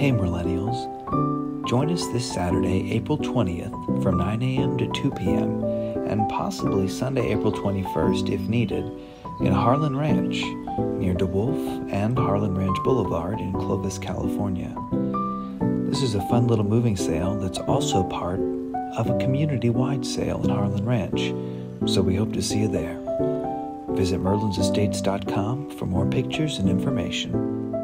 Hey Millennials, join us this Saturday, April 20th from 9 a.m. to 2 p.m. and possibly Sunday, April 21st if needed, in Harland Ranch near DeWolf and Harland Ranch Boulevard in Clovis, California. This is a fun little moving sale that's also part of a community-wide sale at Harland Ranch, so we hope to see you there. Visit merlinsestates.com for more pictures and information.